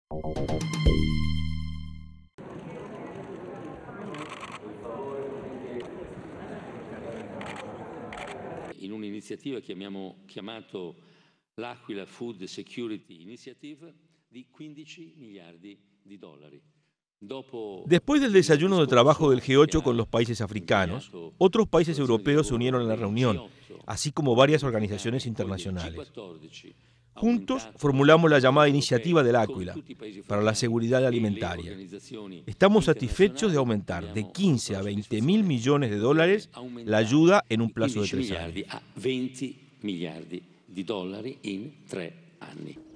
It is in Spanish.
In un'iniziativa che abbiamo chiamato l'Aquila Food Security Initiative di 15 miliardi di dollari. Después del desayuno de trabajo del G8 con los países africanos, otros países europeos se unieron a la reunión, así como varias organizaciones internacionales. Juntos formulamos la llamada Iniciativa del Áquila para la seguridad alimentaria. Estamos satisfechos de aumentar de 15 a 20 mil millones de dólares la ayuda en un plazo de 3 años. A 20 miliardi di dollari in 3 anni.